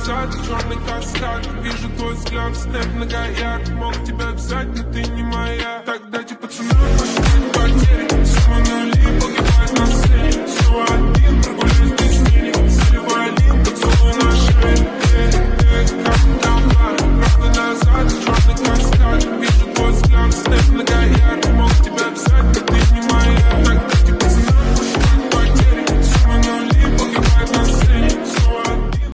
назад, черный каскад. Вижу твой взгляд, снэп многоярд. Мог тебя взять, но ты не моя. Так дайте пацанам посчитать потери. Суммы нули погибают на сцене. Снова один, прогуляюсь без денег. Заливай лин, поцелуй на шее. Как трамвай, правда назад, черный каскад. Вижу твой взгляд, снэп многоярд. Мог тебя взять,